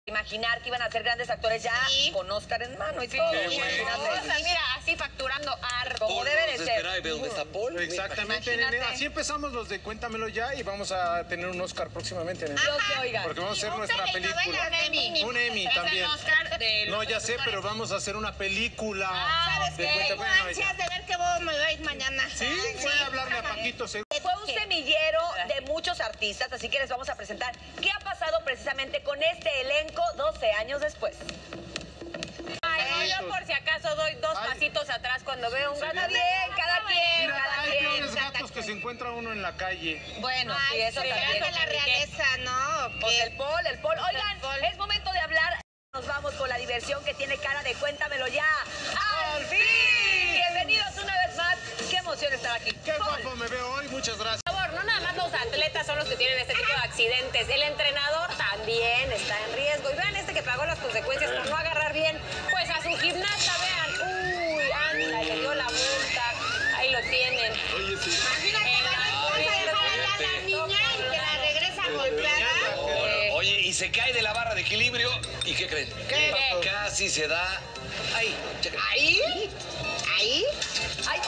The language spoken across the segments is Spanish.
Imaginar que iban a ser grandes actores ya con Oscar en mano y todo. Mira, así facturando como debe de ser. ¿De dónde está Paul? Exactamente, nene. Así empezamos los de Cuéntamelo Ya y vamos a tener un Oscar próximamente, nene. Porque vamos a hacer nuestra película. Un Emmy también. No, ya sé, pero vamos a hacer una película. ¿Sabes qué? Tengo ansias de ver qué bobo me va a ir mañana. Sí, puede hablarme a Paquito. Fue un semillero de muchos artistas, así que les vamos a presentar qué ha pasado precisamente con este elenco 12 años después. Ay, no, yo por si acaso doy dos pasitos atrás cuando veo un gato. Está bien, cada quien, Mira, cada hay quien. peores gatos que se encuentra uno en la calle. Bueno, sí, eso sí, también. es de la realeza, ¿no? Pues el Paul. Oigan, es momento de hablar. Nos vamos con la diversión que tiene cara de Cuéntamelo Ya. ¡Al fin! Bienvenidos una vez más. Qué emoción estar aquí. Qué guapo me veo hoy, muchas gracias. Por favor, no nada más los atletas son los que tienen este tipo de accidentes. El entrenador también está en riesgo. Y vean este que pagó las consecuencias por no agarrar bien, pues a su gimnasta, vean. Uy, anda, le dio la multa. Ahí lo tienen. Oye, sí. Imagínate a la niña y que la regresa golpeada. Oye, y se cae de la barra de equilibrio. ¿Y qué creen? ¿Qué? Casi se da. Ahí, checa. ¿Ahí? ¡Ay! ¡Ay!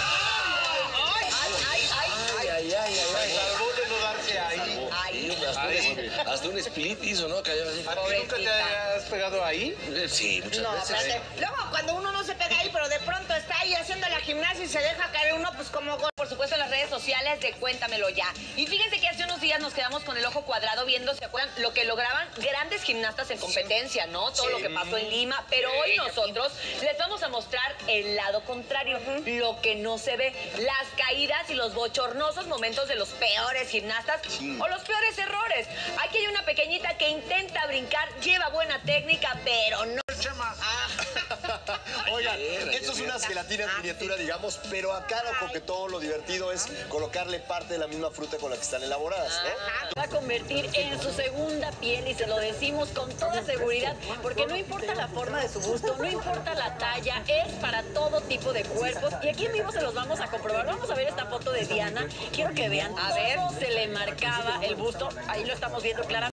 Salvó de no darse ahí. Hasta un split hizo, ¿no? Cayó así. ¿A ti nunca te has pegado ahí? Sí, muchas No, veces. espérate. Luego, cuando uno no se pega ahí, pero de pronto está ahí haciendo la gimnasia y se deja caer uno, pues como gol. Por supuesto, en las redes sociales de Cuéntamelo Ya. Y fíjense que hace unos días nos quedamos con el ojo cuadrado viendo, ¿se acuerdan? Lo que lograban grandes gimnastas en competencia, ¿no? Todo lo que pasó en Lima. Pero hoy nosotros les vamos a mostrar el lado contrario, lo que no se ve. Las caídas y los bochornosos momentos de los peores gimnastas o los peores errores. Aquí hay una pequeñita que intenta brincar, lleva buena técnica, pero no. Chema. Oigan, esto es una gelatina en miniatura, digamos, pero acá lo coquetón, lo divertido es colocarle parte de la misma fruta con la que están elaboradas, ¿no? Va a convertir en su segunda piel y se lo decimos con toda seguridad, porque no importa la forma de su busto, no importa la talla, es para todo tipo de cuerpos. Y aquí en vivo se los vamos a comprobar. Vamos a ver esta foto de Diana. Quiero que vean, a ver, se le marcaba el busto. Ahí lo estamos viendo claramente.